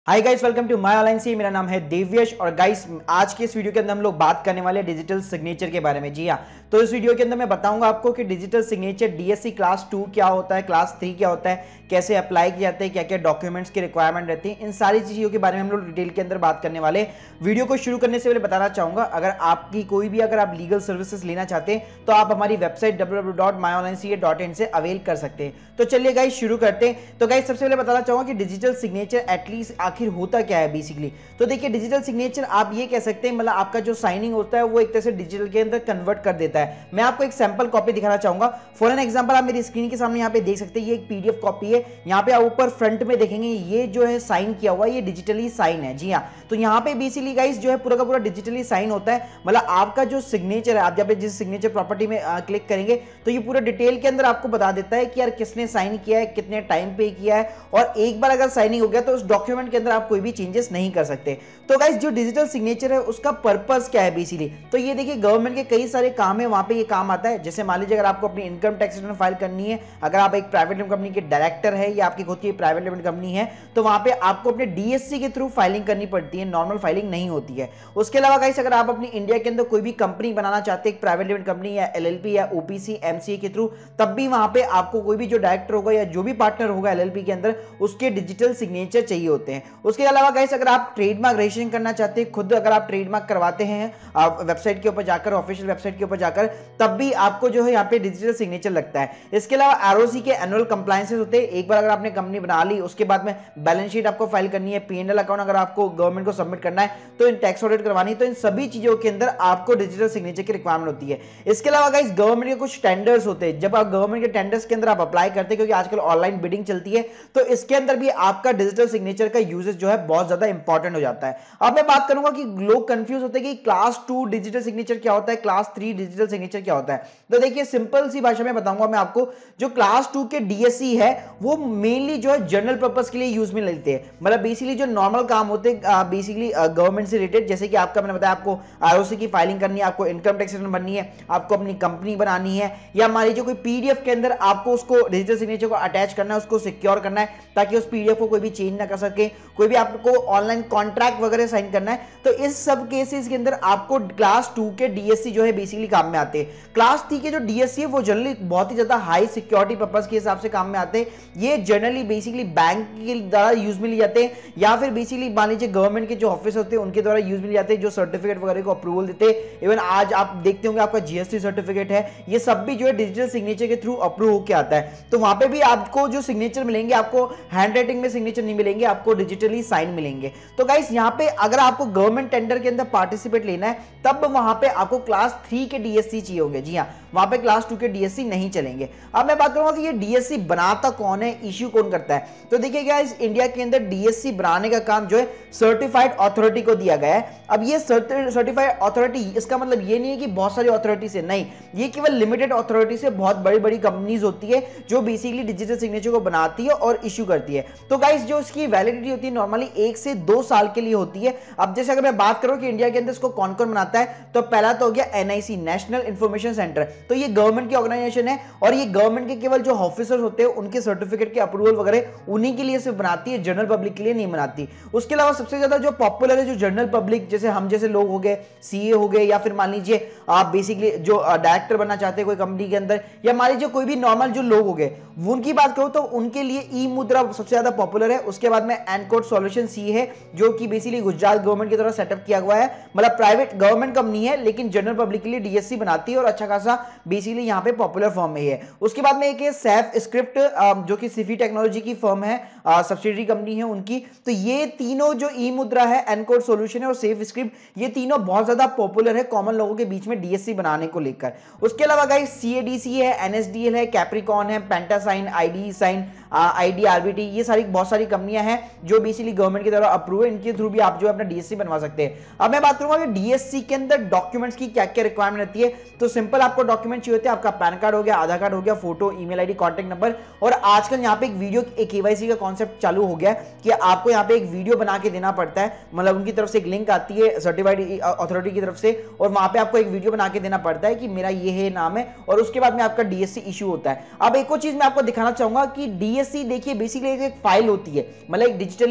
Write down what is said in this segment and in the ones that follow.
Hi guys, welcome to my online C. मेरा नाम है देव्यश और गाइस आज के इस वीडियो के अंदर हम लोग बात करने वाले हैं डिजिटल सिग्नेचर के बारे में। जी हाँ, तो इस वीडियो के अंदर मैं बताऊंगा आपको कि डिजिटल सिग्नेचर डीएससी क्लास 2 क्या होता है, क्लास 3 क्या होता है, कैसे अप्लाई किया जाता है, क्या क्या डॉक्यूमेंट्स की रिक्वायरमेंट रहती है, इन सारी चीज़ों के बारे में हम लोग डिटेल के अंदर बात करने वाले। वीडियो को शुरू करने से पहले बताना चाहूंगा, अगर आपकी कोई भी अगर आप लीगल सर्विसेज लेना चाहते हैं तो आप हमारी वेबसाइट www.myonlinec.in से अवेल कर सकते हैं। तो चलिए गाइस शुरू करते हैं। तो गाइस सबसे पहले बताना चाहूंगा कि डिजिटल सिग्नेचर एटलीस्ट आखिर होता क्या है बेसिकली। तो देखिए, डिजिटल सिग्नेचर आप ये कह सकते हैं, मतलब आपका जो साइनिंग होता है वो एक तरह से डिजिटल के अंदर कन्वर्ट कर देता है। मैं आपको एक सैंपल कॉपी दिखाना चाहूंगा। फॉर एन एग्जांपल आप मेरी स्क्रीन के सामने यहाँ पे देख सकते हैं, ये एक पीडीएफ कॉपी है। यहाँ पे आप ऊपर फ्रंट में देखेंगे, ये जो है साइन किया हुआ है, ये डिजिटली साइन है। जी हाँ, तो यहाँ पे बेसिकली गाइस जो है पूरा का पूरा डिजिटली साइन होता है। मतलब आपका जो सिग्नेचर है, आप जब जिस सिग्नेचर प्रॉपर्टी में क्लिक करेंगे तो ये पूरा डिटेल के अंदर आपको बता देता है कि यार किसने साइन किया है, कितने टाइम पे किया है, और एक बार अगर साइनिंग हो गया तो उस डॉक्यूमेंट के अंदर आप कोई भी चेंजेस नहीं कर सकते। तो गाइस जो डिजिटल सिग्नेचर है उसका पर्पस क्या है बेसिकली, तो ये देखिए गवर्नमेंट के कई सारे काम है, वहां पे ये काम आता है। जैसे मान लीजिए अगर आपको अपनी इनकम टैक्स रिटर्न फाइल करनी है, अगर आप एक प्राइवेट लिमिटेड कंपनी के डायरेक्टर है या आपकी खुद की प्राइवेट लिमिटेड कंपनी है, तो वहां पे आपको अपने डीएससी के थ्रू फाइलिंग करनी पड़ती है, नॉर्मल फाइलिंग नहीं होती है। उसके अलावा गाइस अगर आप अपनी इंडिया के अंदर कोई भी कंपनी बनाना चाहते हैं, एक प्राइवेट लिमिटेड कंपनी या एलएलपी या ओपीसी एमसीए के थ्रू, तब भी वहां पे आपको कोई भी जो डायरेक्टर होगा या जो भी पार्टनर होगा एलएलपी के अंदर, उसके डिजिटल सिग्नेचर चाहिए होते हैं। उसके अलावा गाइस अगर आप ट्रेडमार्क रजिस्ट्रेशन करना चाहते हैं, खुद अगर आप ट्रेडमार्क करवाते हैं आप वेबसाइट के ऊपर जाकर, ऑफिशियल वेबसाइट के ऊपर जाकर, तब भी आपको जो है यहाँ पे डिजिटल सिग्नेचर लगता है। इसके अलावा आरओसी के एनुअल कंप्लायंसेस होते हैं। एक बार अगर आपने कंपनी बना ली, उसके बाद में बैलेंस शीट आपको फाइल करनी है, पीएनएल अकाउंट अगर आपको गवर्नमेंट को सबमिट करना है, तो इन टैक्स ऑडिट करवानी है, तो इन सभी चीजों के अंदर आपको डिजिटल सिग्नेचर की रिक्वायरमेंट होती है। इसके अलावा गाइस गवर्नमेंट के कुछ टेंडर्स होते हैं, जब आप गवर्नमेंट के टेंडर्स के अंदर आप अप्लाई करते हैं, क्योंकि आजकल ऑनलाइन बिडिंग चलती है, तो इसके अंदर भी आपका डिजिटल सिग्नेचर का यूजेस जो है बहुत ज्यादा इंपॉर्टेंट हो जाता है। अब मैं बात करूंगा कि लोग कंफ्यूज होते हैं कि क्लास 2 डिजिटल सिग्नेचर क्या होता है, क्लास 3 डिजिटल सिग्नेचर क्या होता है। तो देखिए सिंपल सी भाषा में बताऊंगा मैं आपको, जो क्लास 2 के डीएससी है वो मेनली जो है जनरल पर्पस के लिए यूज में लेते हैं। मतलब बेसिकली जो नॉर्मल काम होते हैं बेसिकली गवर्नमेंट से रिलेटेड, जैसे कि आपका मैंने बताया आपको आरओसी की फाइलिंग करनी है, आपको इनकम टैक्स रिटर्न भरनी है, आपको अपनी कंपनी बनानी है, या मान लीजिए कोई पीडीएफ के अंदर आपको उसको डिजिटल सिग्नेचर को अटैच करना है, उसको सिक्योर करना है ताकि उस पीडीएफ को कोई भी चेंज ना कर सके, कोई भी आपको ऑनलाइन कॉन्ट्रैक्ट वगैरह साइन करना है, तो इस सब केसेस के अंदर आपको क्लास 2 के डीएससी जो है बेसिकली काम में आते हैं। क्लास 3 के जो डीएससी है वो जनरली बहुत ही ज्यादा हाई सिक्योरिटी पर्पस के हिसाब से काम में आते हैं। ये जनरली बेसिकली बैंक के द्वारा यूज में लिए जाते हैं, या फिर बेसिकली मान लीजिए गवर्नमेंट के जो ऑफिस होते हैं उनके द्वारा यूज में लिए जाते हैं, जो सर्टिफिकेट वगैरह को अप्रूवल देते हैं। इवन आज आप देखते होंगे आपका जीएसटी सर्टिफिकेट है, ये सब भी जो है डिजिटल सिग्नेचर के थ्रू अप्रूव होकर आता है। तो वहां पे भी आपको जो सिग्नेचर मिलेंगे, आपको हैंड राइटिंग में सिग्नेचर नहीं मिलेंगे, आपको डिजिटली साइन मिलेंगे। तो गाइस यहाँ पे अगर आपको गवर्नमेंट टेंडर के अंदर पार्टिसिपेट लेना है, तब वहां पे आपको क्लास 3 के डीएससी चाहिए होंगे। जी हाँ, वहां पे क्लास 2 के डीएससी नहीं चलेंगे। अब मैं बात करूंगा कि ये डीएससी बनाता कौन है, इश्यू कौन करता है। तो देखिए गाइस, इंडिया के अंदर डीएससी बनाने का काम जो है सर्टिफाइड अथॉरिटी को दिया गया है। अब ये सर्टिफाइड अथॉरिटी, इसका मतलब ये नहीं है कि बहुत सारी अथॉरिटी से, नहीं, ये केवल लिमिटेड अथॉरिटी से, बहुत बड़ी बड़ी कंपनीज होती है जो बेसिकली डिजिटल सिग्नेचर को बनाती है और इश्यू करती है। तो गाइस जो इसकी वैलिडिटी होती है नॉर्मली 1 से 2 साल के लिए होती है। अब जैसे अगर मैं बात करूं कि इंडिया के अंदर इसको कौन कौन बनाता है, तो पहला तो हो गया एनआईसी, नेशनल इंफॉर्मेशन सेंटर। तो ये गवर्नमेंट की ऑर्गेनाइजेशन है, और ये गवर्नमेंट के केवल जो ऑफिसर्स होते हैं उनके सर्टिफिकेट के अप्रूवल वगैरह उन्हीं के लिए सिर्फ बनाती है, जनरल पब्लिक के लिए नहीं बनाती। उसके अलावा सबसे ज्यादा जो पॉपुलर है, जो जनरल पब्लिक, जैसे हम जैसे लोग हो गए, सीए हो गए, या फिर मान लीजिए आप बेसिकली जो डायरेक्टर बनना चाहते हैं कोई कंपनी के अंदर, या मान लीजिए कोई भी नॉर्मल जो लोग हो गए, उनकी बात करूं तो उनके लिए ई मुद्रा सबसे ज्यादा पॉपुलर है। उसके बाद में एनकोड सॉल्यूशन सी है, जो कि बेसिकली गुजरात गवर्नमेंट की तरफ सेटअप किया हुआ है। मतलब प्राइवेट गवर्नमेंट कंपनी है, लेकिन जनरल पब्लिक के लिए डीएससी बनाती है, और अच्छा खासा बेसिकली यहाँ पे पॉपुलर फर्म में ही है। उसके बाद में एक है सैफ स्क्रिप्ट, जो कि सिफी टेक्नोलॉजी की फर्म है, सब्सिडरी कंपनी है उनकी। तो ये तीनों जो ई मुद्रा है, एनकोड सॉल्यूशन है और सेफ स्क्रिप्ट, ये तीनों बहुत ज्यादा पॉपुलर है कॉमन लोगों के बीच में डीएससी बनाने को लेकर। उसके अलावा गाइस सीएडीसी है, एनएसडीएल है, कैप्रिकॉन है, पेंटासाइन, आईडी साइन, आईडीआरबीटी, ये सारी बहुत सारी कंपनियां हैं जो बेसिकली गवर्नमेंट की तरफ अप्रूव है, इनके थ्रू भी आप जो अपना डीएससी बनवा सकते हैं। अब मैं बात करूंगा कि डीएससी के अंदर डॉक्यूमेंट्स की क्या क्या रिक्वायरमेंट रहती है। तो सिंपल आपको डॉक्यूमेंट चाहिए होते हैं, आपका पैन कार्ड हो गया, आधार कार्ड हो गया, photo, email ID, contact number, और आजकल यहाँ पे एक वीडियो केवाईसी का कॉन्सेप्ट चालू हो गया कि आपको यहाँ पे एक वीडियो बना के देना पड़ता है। मतलब उनकी तरफ से एक लिंक आती है सर्टिफाइड अथॉरिटी की तरफ से, और वहां पे आपको एक वीडियो बना के देना पड़ता है कि मेरा ये है नाम है, और उसके बाद में आपका डीएससी इशू होता है। अब एक और चीज मैं आपको दिखाना चाहूंगा कि डीएससी देखिए बेसिकली एक फाइल होती है, मतलब एक डिजिटली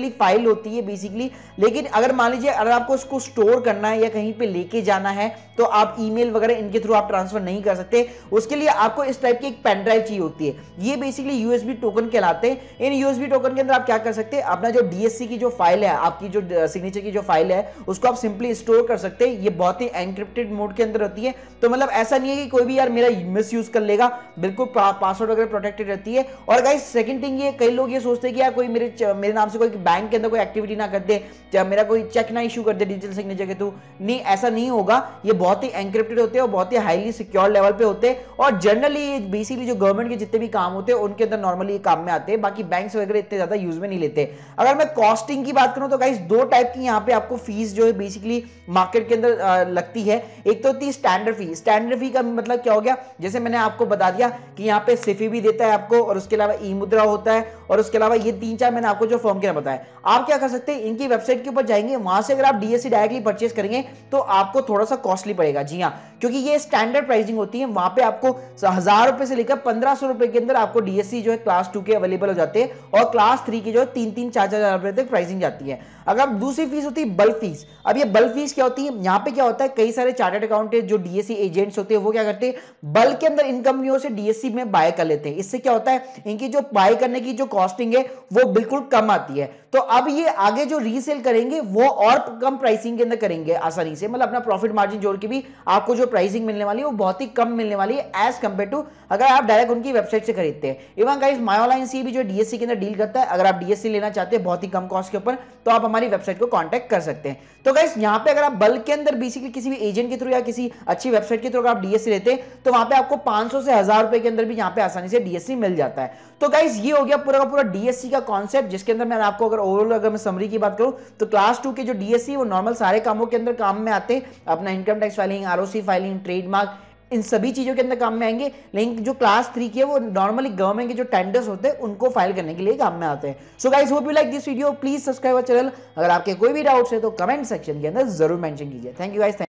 फाइल होती है बेसिकली। लेकिन अगर मान लीजिए अगर आपको उसको स्टोर करना है या कहीं पे लेके जाना है तो आप ईमेल वगैरह इनके थ्रू आप ट्रांसफर नहीं कर सकते। उसके लिए आपको इस टाइप की एक पेन ड्राइव चाहिए होती है। ये बेसिकली यूएसबी टोकन कहलाते हैं। इन यूएसबी टोकन के अंदर आप क्या कर सकते हैं, अपना जो डीएससी की जो फाइल है, आपकी जो सिग्नेचर की जो फाइल है, उसको आप सिंपली स्टोर कर सकते हैं। ये बहुत ही एनक्रिप्टेड मोड के अंदर होती है, तो मतलब ऐसा नहीं है कि कोई भी यार मेरा मिस यूज कर लेगा, बिल्कुल पासवर्ड वगैरह प्रोटेक्टेड रहती है। और गाइस सेकंड थिंग ये, कई लोग ये सोचते हैं कि यार कोई मेरे नाम से कोई बैंक के अंदर कोई एक्टिविटी ना कर दे, मेरा कोई चेक ना इशू कर दे डिजिटल सिग्नेचर के थ्रू। नहीं, ऐसा नहीं होगा। ये बहुत ही एनक्रिप्टेड होते हैं और बहुत ही हाईली सिक्योर लेवल पे होते हैं। और जनरली बेसिकली जो गवर्नमेंट के जितने भी काम होते हैं उनके अंदर नॉर्मली ये काम में आते हैं। बाकी बैंक्स वगैरह इतने ज्यादा यूज में नहीं लेते। अगर मैं कॉस्टिंग की बात करूं तो गाइस दो टाइप की यहाँ पे आपको फीस जो है बेसिकली मार्केट के अंदर लगती है। एक तो होती है स्टैंडर्ड फी। स्टैंडर्ड फी का मतलब क्या हो गया, जैसे मैंने आपको बता दिया कि यहाँ पे सिफी भी देता है आपको, और उसके अलावा ई मुद्रा होता है, और उसके अलावा ये 3-4 मैंने आपको जो फर्म के नाम बताया। आप क्या कर सकते हैं, इनकी वेबसाइट के ऊपर जाएंगे, वहां से अगर आप डीएससी डायरेक्टली परचेस करेंगे तो आपको थोड़ा सा कॉस्टली पड़ेगा। जी हाँ, क्योंकि ये स्टैंडर्ड प्राइसिंग होती है। वहां पे आपको 1000 रुपए से लेकर 1500 रुपए के अंदर आपको डीएससी जो है क्लास 2 के अवेलेबल हो जाते हैं, और क्लास 3 की जो है 3-4 हजार रुपए तक प्राइसिंग जाती है। अगर दूसरी फीस होती है बल्क फीस। अब ये बल्क फीस क्या होती है, यहाँ पे क्या होता है, कई सारे चार्टर्ड अकाउंटेंट जो डीएससी एजेंट्स होते हैं वो क्या करते हैं, बल्क के अंदर इन कंपनियों से डीएससी में बाय कर लेते हैं। इससे क्या होता है, इनकी जो बाय करने की जो कॉस्टिंग है वो बिल्कुल कम आती है। तो अब ये आगे जो रीसेल करेंगे वो और कम प्राइसिंग के अंदर करेंगे आसानी से, मतलब अपना प्रॉफिट मार्जिन जोड़ के भी आपको जो प्राइसिंग मिलने वाली है वो बहुत ही कम मिलने वाली है एज कंपेयर टू अगर आप डायरेक्ट उनकी वेबसाइट से खरीदते हैं। इवन गाइस मायोलाइन सी भी जो डीएससी के अंदर डील करता है, अगर आप डीएससी लेना चाहते हैं बहुत ही कम कॉस्ट के ऊपर तो आप हमारी वेबसाइट को कांटेक्ट कर सकते हैं। तो गाइस यहाँ पे अगर आप बल्क के अंदर बेसिकली किसी भी एजेंट के थ्रू या किसी अच्छी वेबसाइट के थ्रू अगर आप डीएससी लेते हैं तो वहां पे आपको 500 से 1000 रुपए के अंदर भी यहाँ पे आसानी से डीएससी मिल जाता है। तो गाइस ये हो गया पूरा का पूरा डीएससी का कॉन्सेप्ट, जिसके अंदर मैंने आपको अगर ओवरऑल अगर मैं समरी की बात करूं तो क्लास 2 के जो डीएससी वो नॉर्मल सारे कामों के अंदर काम में आते हैं। अपना income tax filing, ROC filing, trademark, इन सभी चीजों के अंदर काम में आएंगे। लेकिन जो क्लास 3 की है वो नॉर्मली गवर्नमेंट के जो टेंडर्स होते हैं उनको फाइल करने के लिए काम में आते हैं। So guys hope you like this video, please subscribe our channel. अगर आपके कोई भी डाउट्स है तो कमेंट सेक्शन के अंदर जरूर मेंशन कीजिए। Thank you guys.